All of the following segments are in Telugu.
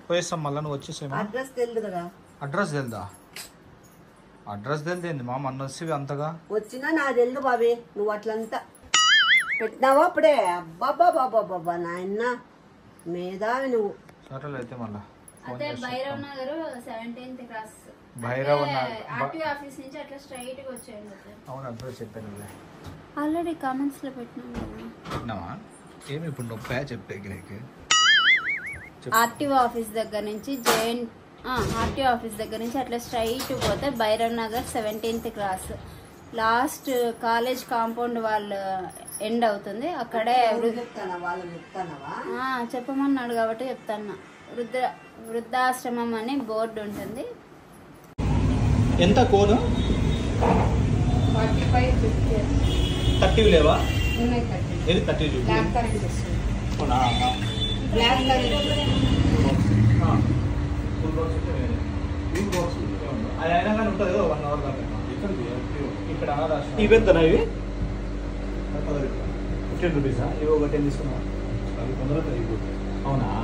పోయేస్తాం మళ్ళీ. నువ్వు వచ్చేసేమా? అడ్రస్ తెలియదు కదా. అడ్రస్ తెలుదా? అడ్రస్ తెలిదేంది మా మొన్న వచ్చేవి అంతగా వచ్చినా నా తెలుదు బాబీ. నువ్వు అట్లంతా పెట్టినావా అప్పుడే? అబ్బాబ్బా బాబా బాబా నాయన మేధావి నువ్వు. సరేలే అయితే మళ్ళీ Bhairav Nagar 17th cross Bhairav RTO office నుంచి అట్లా స్ట్రైట్ గా వచ్చేయండి. అవును అడ్రస్ చెప్పాను ఆల్రెడీ కామెంట్స్ లో పెట్టినావా? ఏమి ఇప్పుడు నొప్పా చెప్పే నీకు? ఆర్టీఓ ఆఫీస్ దగ్గర నుంచి ఆర్టీఓ ఆఫీస్ దగ్గర నుంచి అట్లా స్ట్రైట్ పోతే Bhairav Nagar 17th cross last college compound వాళ్ళు ఎండ్ అవుతుంది. అక్కడే చెప్పమన్నాడు కాబట్టి చెప్తాను. వృద్ధాశ్రమం అని బోర్డు ఉంటుంది. ఎంత కోను? 30 లేవా? ఏది 30 అది అయినా కానీ ఉంటుంది కదా 1 hour దాకా. ఇక్కడ ఇవెంతనా? ఇవి 15 రూపీసా? ఇవి ఒక 10 తీసుకున్నావా? అవునా?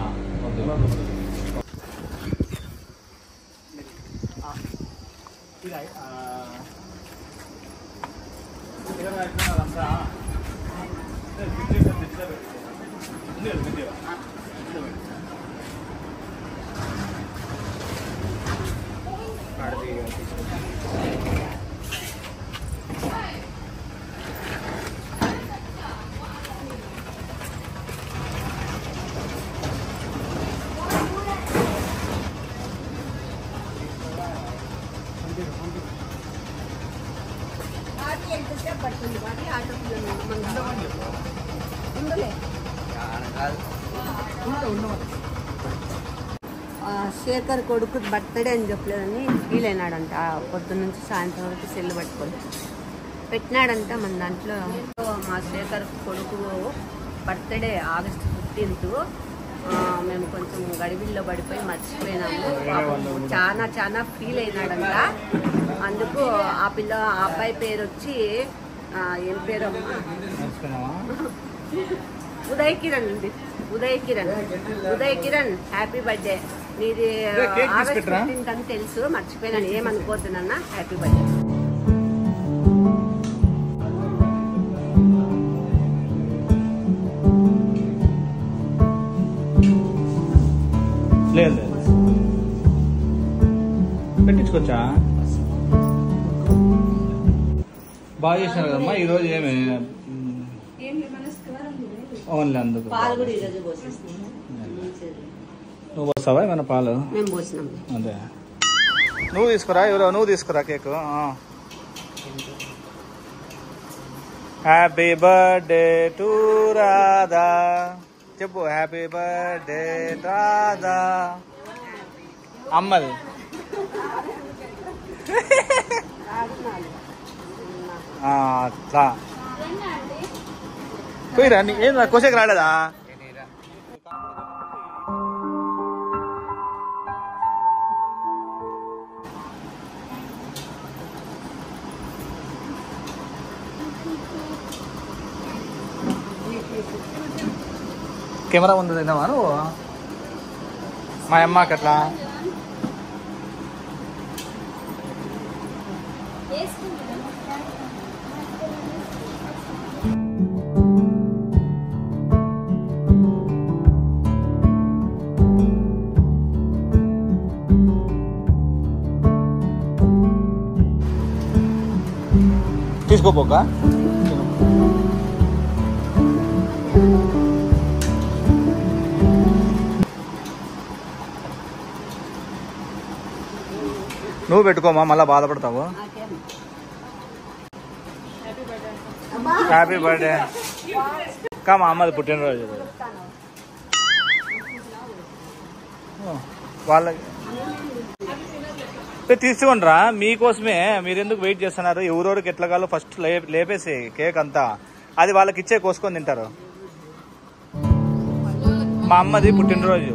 శేఖర్ కొడుకు బర్త్డే అని చెప్పలేదని ఫీల్ అయినాడంట. పొద్దున్న నుంచి సాయంత్రం వరకు సెల్లు పట్టుకొని పెట్టినాడంట మన దాంట్లో. మా శేఖర్ కొడుకు బర్త్డే August 15th. మేము కొంచెం గడిబిల్లో పడిపోయి మర్చిపోయినాము. చాలా ఫీల్ అయినాడంట. అందుకు ఆ అబ్బాయి పేరు వచ్చి ఏం పేరు అమ్మా? ఉదయ్ కిరణ్ అండి. Uday Kiran happy birthday. నీది August 15th అని తెలుసు, మర్చిపోయినాను. ఏమనుకోతున్నానా? Happy birthday. లేదు పెట్టించుకోవచ్చా? బాగా చేసినారు కదమ్మా ఈరోజు. ఏమి ఓన్లీ అందుకు నువ్వు పోస్తావా ఏమైనా పాలు? అదే నువ్వు తీసుకురా. నువ్వు తీసుకురా cake. Happy birthday to Radha చెప్పు. Happy birthday Radha. అమ్మది అట్లా పోయిరా. ఏం కోసేకి రాలేదా? కెమెరా ముందు తిన్నావా నువ్వు? మా అమ్మకి అట్లా తీసుకోపోక. నువ్వు పెట్టుకోమా, మళ్ళా బాధపడతావు. హ్యాపీ బర్త్డే మా అమ్మది పుట్టినరోజు. వాళ్ళకి తీసుకోండిరా, మీకోసమే. మీరెందుకు వెయిట్ చేస్తున్నారు? ఎవరెవరికి ఎట్లా కాలో ఫస్ట్ లేపేసి కేక్ అంతా అది వాళ్ళకి ఇచ్చే కోసుకొని తింటారు. మా అమ్మది పుట్టినరోజు.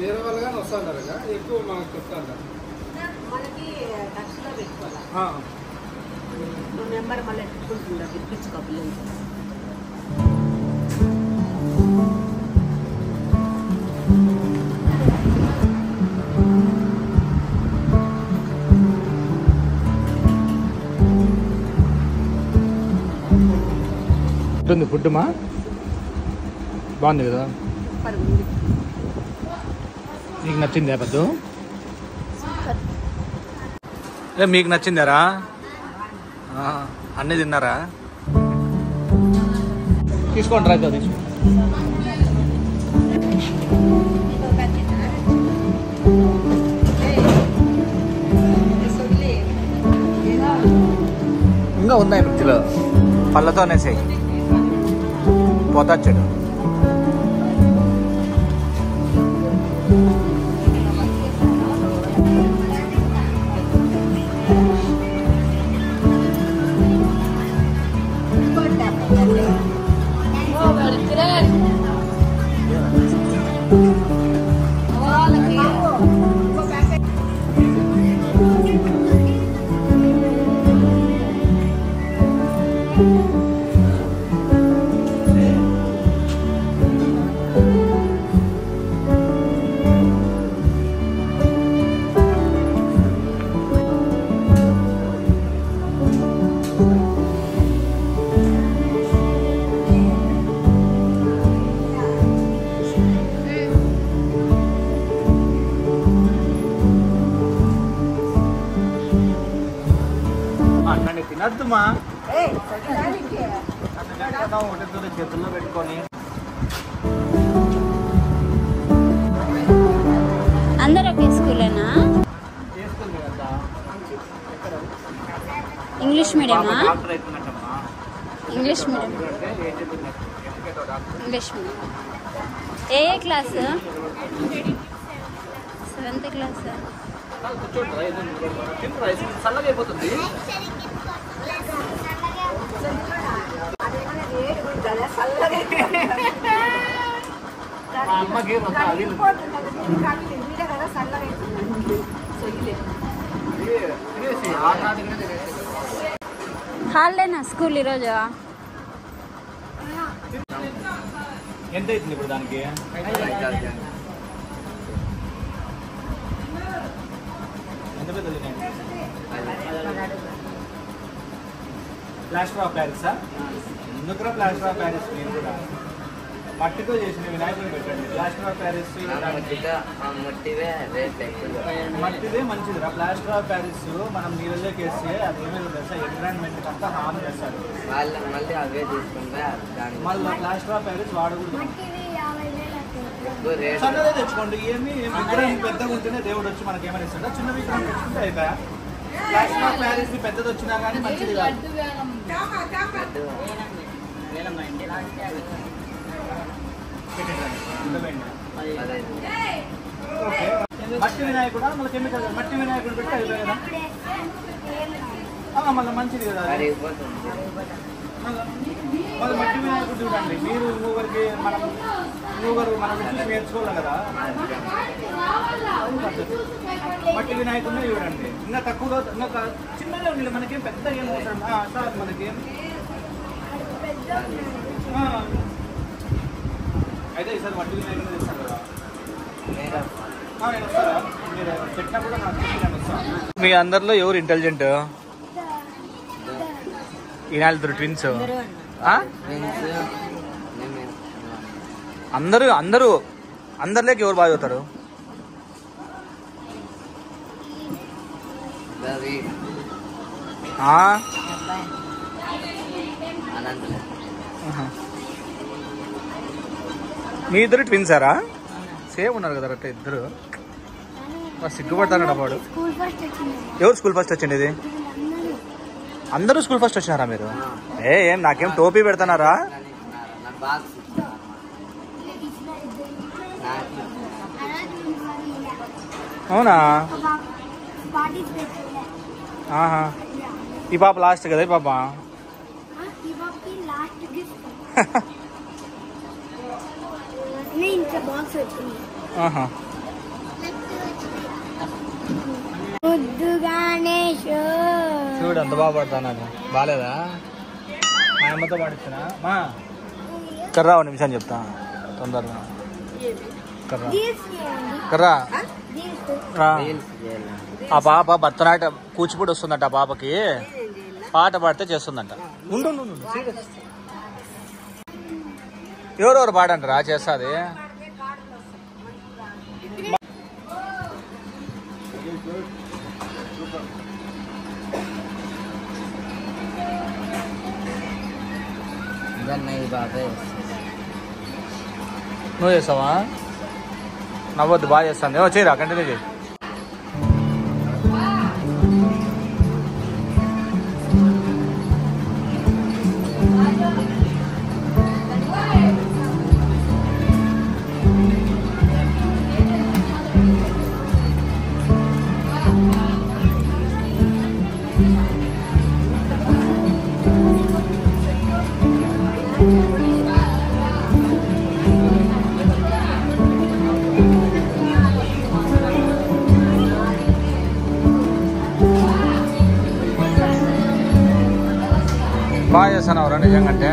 వేరే వాళ్ళు కానీ వస్తున్నారు ఎక్కువ మనకు చెప్తాను మనకి టచ్లో పెట్టుకోవాలి నువ్వు నెంబర్ మళ్ళీ ఎత్తుకుంటుందా పిలిపించుకో పిల్లలు ఉంటుంది ఫుడ్ మా బాగుంది కదా మీకు నచ్చిందా పెద్ద మీకు నచ్చిందారా అన్నీ తిన్నారా తీసుకోండి రా తీసుకో ఇంకా ఉన్నాయి మిర్చిలో పళ్ళతోనే చేయి పోతాడు తినద్దుమా ఒకటి చేతుల్లో పెట్టుకొని అందరూ ఒకే స్కూలేనా ఇంగ్లీష్ మీడియమా ఇంగ్లీష్ మీడియం ఇంగ్లీష్ మీడియం ఏ క్లాస్ 7th క్లాస్ చల్లగా అయిపోతుంది హాలిడేనా స్కూల్ ఈరోజు ఎంత అవుతుంది ఇప్పుడు దానికి ఎంత పెద్దది ప్లాస్టర్ ఆఫ్ ప్యారిసా ఎందుకు ప్లాస్టర్ ఆఫ్ ప్యారిస్ మీరు కూడా మట్టితో చేసిన వినాయకుడిని పెట్టండి ప్లాస్టర్ ఆఫ్ ప్యారిస్ మట్టిదే మంచిదిరా ప్లాస్టర్ ఆఫ్ ప్యారిస్ మనం నీళ్ళలోకి వేస్తే అది ఏమైనా తెలుసా ఎన్విరాన్మెంట్ అంతా హార్మ్ చేస్తారు మళ్ళీ ప్లాస్టర్ ఆఫ్ ప్యారిస్ వాడకూడదు చిన్నదే తెచ్చుకోండి ఏమి విగ్రహం పెద్దగా ఉంటేనే దేవుడు వచ్చి మనకి ఏమైనా ఇస్తుందా చిన్న విగ్రహం తెచ్చుకుంటే అయిపోయా ప్లాస్టర్ ఆఫ్ ప్యారిస్ పెద్దది వచ్చినా కానీ మంచిది కాదు మట్టి వినాయకుడు మళ్ళీ కెమికల్ మట్టి వినాయకుడు పెట్టి అయిపోయి కదా మళ్ళీ మంచిది కదా మళ్ళీ మట్టి వినాయకుడు చూడండి మీరు ఇంకొకరికి మనం చూసి నేర్చుకోవాలి కదా మట్టి వినాయకుడిని చూడండి ఇంకా తక్కువలో ఇంకా చిన్నగా ఉండాలి మనకేం పెద్ద ఏం అవసరం సార్ మనకేం అయితే ఈసారి మట్టి వినాయకుడిని తెస్తాను కదా నేను వస్తారా మీరు పెట్టినప్పుడు నాకు నేను వస్తాను మీ అందరిలో ఎవరు ఇంటెలిజెంట్ ఈనాళ్ళిద్దరు ట్విన్స్ అందరిలోకి ఎవరు బాగా చదువుతారు మీ ఇద్దరు ట్విన్సారా సేమ్ ఉన్నారు కదా అట్లా ఇద్దరు సిగ్గుపడతారా వాడు ఎవరు స్కూల్ ఫస్ట్ వచ్చింది ఇది అందరూ స్కూల్ ఫస్ట్ వచ్చినారా మీరు ఏం నాకేం టోపీ పెడతానారా అవునా ఈ పాప లాస్ట్ కదా ఈ పాప చూడు అంత బాగా పడతాను. బాగాలేదా? మా అమ్మతో పాడిస్తున్నా. మా కర్రా ఒక నిమిషం చెప్తా తొందరగా. కర్రా కర్రా ఆ పాప భరతనాట్యం కూచిపూడి వస్తుందంట. ఆ పాపకి పాట పాడితే చేస్తుందంట. ఉండు ఎవరెవరు పాడంటారా చేస్తుంది. నువ్వు చేస్తావా? నవ్వద్దు, బాగా చేస్తాను. చేయరా, కంటిన్యూ చేయి. బాగా చేస్తున్నావురా నిజంగా.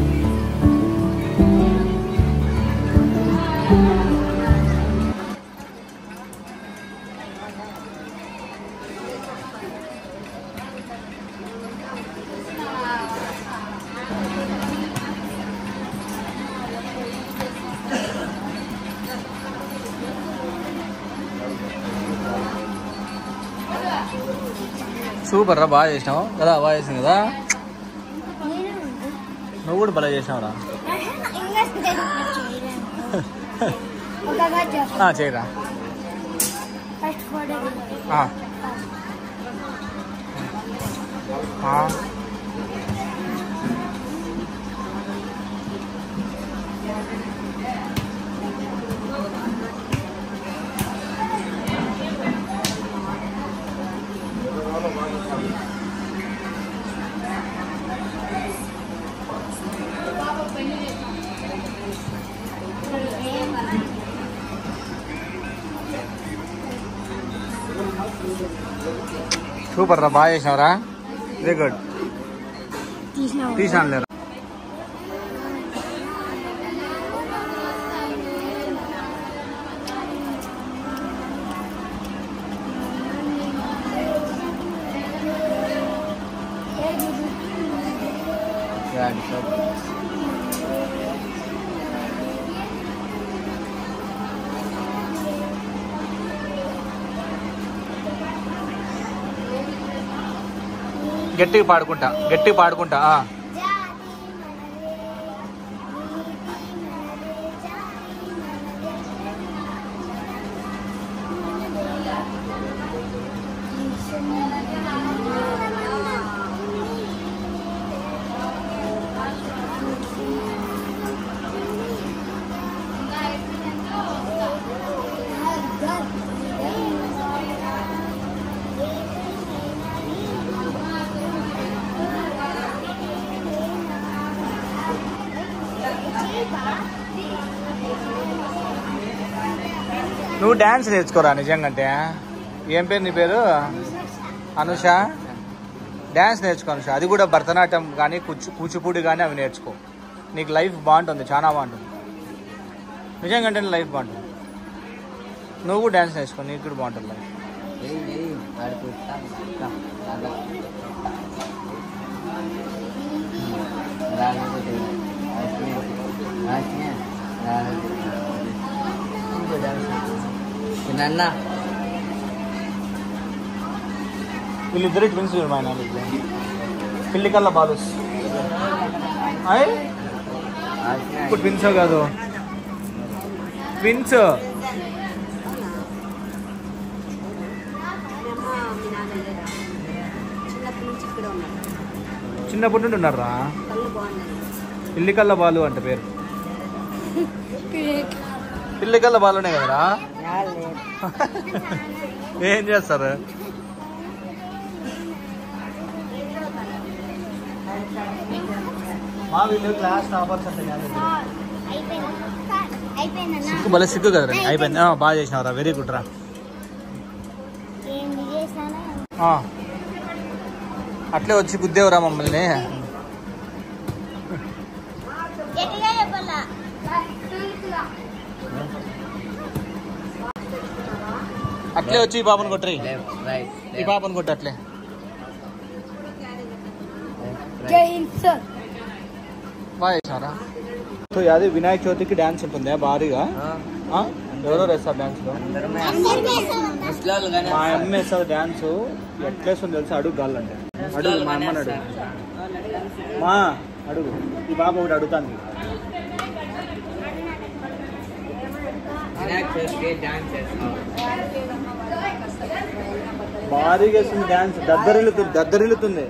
సూపర్ రా, బాగా చేసినావు కదా. బాగా చేసింది కదా. నువ్వు కూడా బాగా చేసినావురా. చేయరా. సూపర్ రా, బాగా చేసినావురా. Very good. తీసినా లేరా. గట్టిగా పాడుకుంటా. నువ్వు డ్యాన్స్ నేర్చుకోరా నిజంగా. ఏం పేరు నీ పేరు? అనుష. డ్యాన్స్ నేర్చుకో అనుష. అది కూడా భరతనాట్యం కానీ కూచిపూడి కానీ అవి నేర్చుకో. నీకు లైఫ్ బాగుంటుంది, చాలా బాగుంటుంది నిజంగా. లైఫ్ బాగుంటుంది. నువ్వు కూడా డ్యాన్స్ నేర్చుకో, నీకు కూడా బాగుంటుంది లైఫ్. వీళ్ళిద్దరు ట్విన్స్ చూడు మా ఆయన. పిల్లికల్లా బాలుస్. ఇప్పుడు ట్విన్స్ కాదు, ట్విన్స్. చిన్నప్పటి నుండి ఉన్నారా? పిల్లికల్లా బాలు అంటే పేరు. పిల్లికల్లా బాలునే కదరా. ఏం చేస్తారు? మా వీళ్ళు క్లాస్ టాపర్స్ అంటే సిగ్గు భలే సిగ్గు కదరా. అయిపోయింది. బాగా చేసినావురా, వెరీ గుడ్ రా. అట్లే వచ్చి గుద్దేవరా మమ్మల్ని. అట్లే వచ్చి ఈ పాపను కొట్టరి, ఈ పాపను కొట్టు అట్లే. బాగా చేసారా? సో అది వినాయక చవితికి డాన్స్ ఉంటుందా భారీగా? ఎవరో వేస్తారు డాన్స్ లో? మా అమ్మ వేస్తుంది డాన్స్. ఎట్లేస్తుంది తెలుసా? అడుగు గాలంటే అడుగు, మా అమ్మని అడుగు. మా అడుగు, ఈ బాబు ఒకటి అడుగుతాను. భారీగా వేస్తుంది డాన్స్, దద్దరిల్లుతుంది.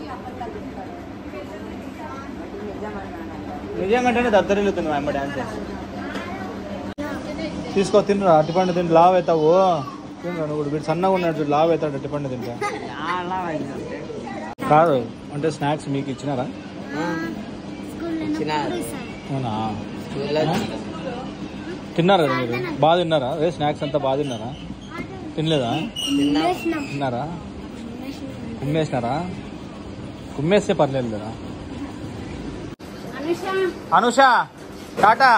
నిజంగానే దద్దరిల్లుతుంది మా అమ్మ డాన్స్ చేస్తుంది. తీసుకో, తినరా అట్టిపండు తింటే లావ్ అవుతావు. తినరా నువ్వు? వీడు సన్నగా ఉన్నాడు చూడు, లావ్ అవుతాడు అట్టిపండు తింటా. కాదు అంటే స్నాక్స్ మీకు ఇచ్చినారా? అవునా? తిన్నారా మీరు? బాగా తిన్నారా? స్నాక్స్ అంతా బాగా తిన్నారా? తినలేదా? తిన్నారా? కుమ్మేసినారా? కుమ్మేస్తే పర్లేదు కదా. అనుష టాటా,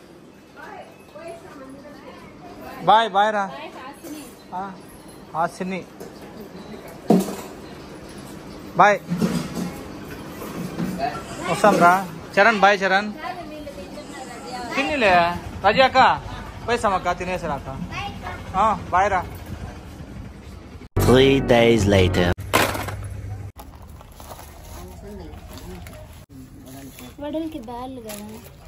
బాయ్. బాయ్ రా హాసిని, బాయ్. వస్తాం రా చరణ్. బాయ్ చరణ్. తినిలే రజాక పోయిస్తామక్క, తినేసారాక. బాయ్ రా. 3 days later. వడలకి బ్యాల్ కదా.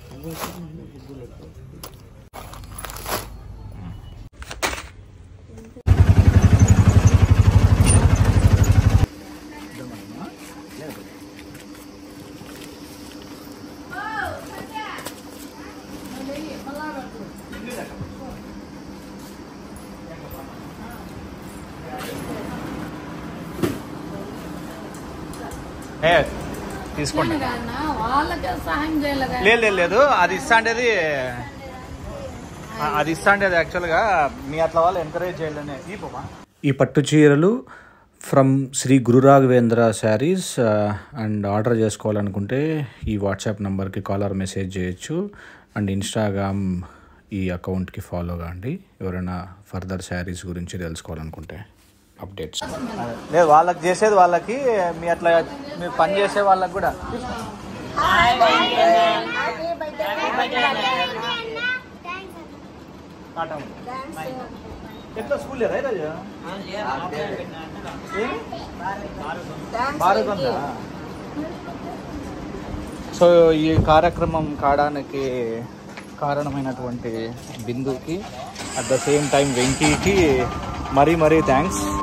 తీసుకోండి. లేదు అది ఇస్తాండేది, యాక్చువల్గా మీ అట్లా వాళ్ళు ఎంకరేజ్ చేయాలనే. ఈ పట్టు చీరలు from Sri Guru Raghavendra sarees. And order చేసుకోవాలనుకుంటే ఈ వాట్సాప్ నెంబర్కి కాల్ ఆర్ మెసేజ్ చేయొచ్చు. అండ్ ఇన్స్టాగ్రామ్ ఈ అకౌంట్కి ఫాలో కాండి ఎవరైనా ఫర్దర్ శారీస్ గురించి తెలుసుకోవాలనుకుంటే అప్డేట్స్. లేదు వాళ్ళకి చేసేది వాళ్ళకి, మీ అట్లా మీరు పని చేసే వాళ్ళకి కూడా. ఎట్లా స్కూల్ లేదా ఈరోజు? సో ఈ కార్యక్రమం కావడానికి కారణమైనటువంటి బిందుకి, అట్ ద సేమ్ టైం వెంకీకి మరీ థ్యాంక్స్.